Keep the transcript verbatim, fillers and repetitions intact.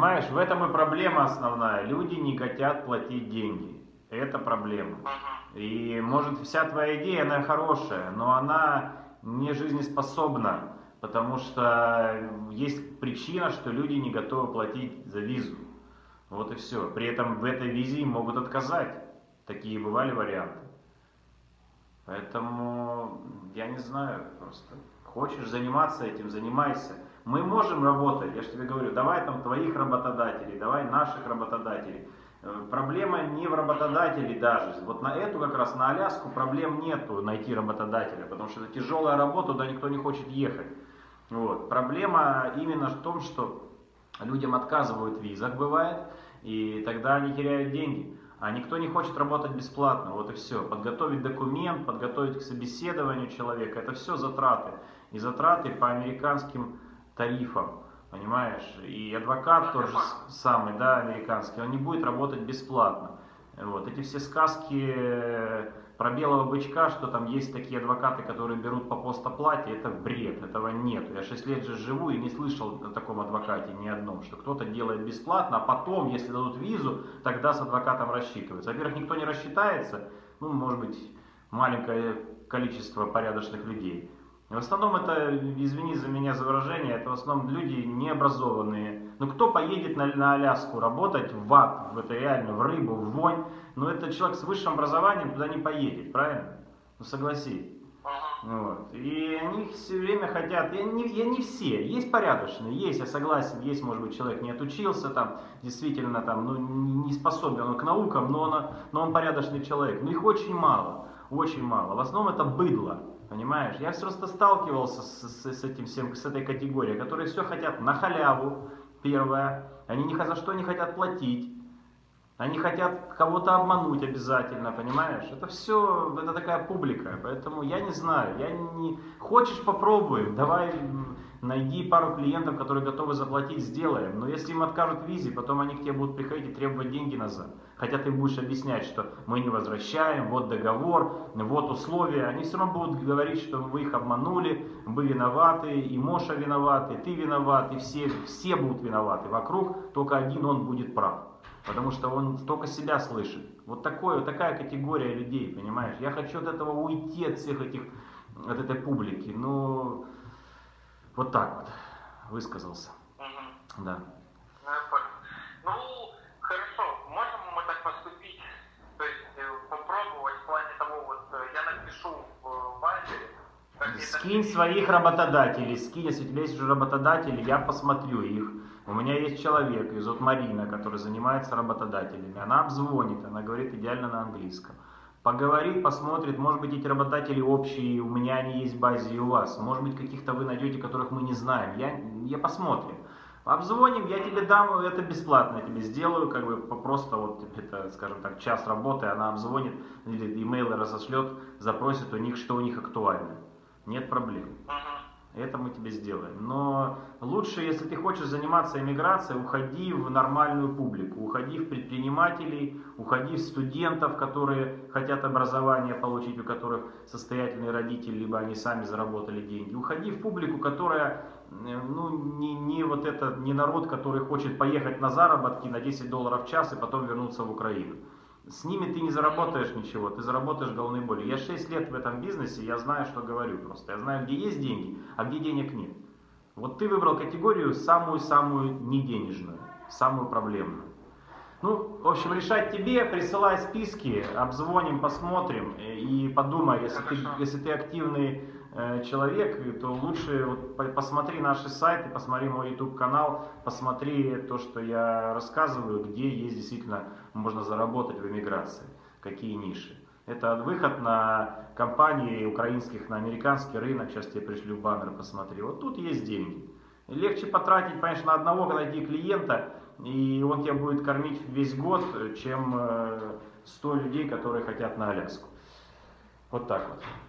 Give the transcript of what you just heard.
Понимаешь, в этом и проблема основная. Люди не хотят платить деньги. Это проблема. И может вся твоя идея, она хорошая, но она не жизнеспособна, потому что есть причина, что люди не готовы платить за визу. Вот и все. При этом в этой визе им могут отказать. Такие бывали варианты. Поэтому я не знаю просто. Хочешь заниматься этим, занимайся. Мы можем работать, я же тебе говорю, давай там твоих работодателей, давай наших работодателей. Проблема не в работодателе даже. Вот на эту как раз, на Аляску проблем нету найти работодателя, потому что это тяжелая работа, туда никто не хочет ехать. Вот. Проблема именно в том, что людям отказывают в визах, бывает, и тогда они теряют деньги. А никто не хочет работать бесплатно, вот и все. Подготовить документ, подготовить к собеседованию человека, это все затраты. И затраты по американским тарифам, понимаешь? И адвокат тот же самый, да, американский, он не будет работать бесплатно. Вот. Эти все сказки про белого бычка, что там есть такие адвокаты, которые берут по постоплате, это бред, этого нет. Я шесть лет же живу и не слышал о таком адвокате ни одном, что кто-то делает бесплатно, а потом, если дадут визу, тогда с адвокатом рассчитываются. Во-первых, никто не рассчитается, ну, может быть, маленькое количество порядочных людей. В основном это, извини за меня за выражение, это в основном люди необразованные. Ну кто поедет на, на Аляску работать в ад, в это реально, в рыбу, в вонь? Ну это человек с высшим образованием туда не поедет, правильно? Ну согласись. Вот. И они все время хотят, я не, я не все, есть порядочные, есть, я согласен, есть, может быть, человек не отучился, там, действительно, там, ну, не способен он к наукам, но он, но он порядочный человек. Но их очень мало, очень мало. В основном это быдло. Понимаешь, я просто сталкивался с, с, с этим всем, с этой категорией, которые все хотят на халяву, первое, они ни за что не хотят платить, они хотят кого-то обмануть обязательно, понимаешь, это все, это такая публика, поэтому я не знаю, я не, хочешь попробуем, давай найди пару клиентов, которые готовы заплатить, сделаем, но если им откажут в визе, потом они к тебе будут приходить и требовать деньги назад. Хотя ты будешь объяснять, что мы не возвращаем, вот договор, вот условия. Они все равно будут говорить, что вы их обманули, вы виноваты, и Моша виноват, и ты виноват, и все, все будут виноваты. Вокруг только один он будет прав. Потому что он только себя слышит. Вот, такое, вот такая категория людей, понимаешь. Я хочу от этого уйти, от всех этих, от этой публики. Но вот так вот высказался. Угу. Да. Ну, я понял. Ну, хорошо, можем мы так поступить, то есть попробовать в плане того, вот я напишу в Вайбере. Скинь своих работодателей, скинь, если у тебя есть уже работодатели, я посмотрю их. У меня есть человек, ее зовут Марина, который занимается работодателями. Она обзвонит, она говорит идеально на английском. Поговорит, посмотрит, может быть эти работодатели общие, у меня они есть в базе и у вас. Может быть каких-то вы найдете, которых мы не знаем. Я, я посмотрим. Обзвоним, я тебе дам, это бесплатно я тебе сделаю, как бы просто вот это, скажем так, час работы, она обзвонит или имейлы разошлет, запросит у них, что у них актуально. Нет проблем. Это мы тебе сделаем. Но лучше, если ты хочешь заниматься иммиграцией, уходи в нормальную публику, уходи в предпринимателей, уходи в студентов, которые хотят образование получить, у которых состоятельные родители, либо они сами заработали деньги. Уходи в публику, которая, ну, не, не вот это, не народ, который хочет поехать на заработки на десять долларов в час и потом вернуться в Украину. С ними ты не заработаешь ничего, ты заработаешь головной болью. Я шесть лет в этом бизнесе, я знаю, что говорю просто. Я знаю, где есть деньги, а где денег нет. Вот ты выбрал категорию самую-самую неденежную, самую проблемную. Ну, в общем, решать тебе, присылай списки, обзвоним, посмотрим и подумай, если ты, если ты активный э, человек, то лучше вот, посмотри наши сайты, посмотри мой YouTube канал, посмотри то, что я рассказываю, где есть действительно можно заработать в эмиграции, какие ниши. Это выход на компании украинских, на американский рынок, сейчас тебе пришлю баннер, посмотри, вот тут есть деньги. Легче потратить, конечно, на одного найти клиента, и он тебя будет кормить весь год, чем сто людей, которые хотят на Аляску. Вот так вот.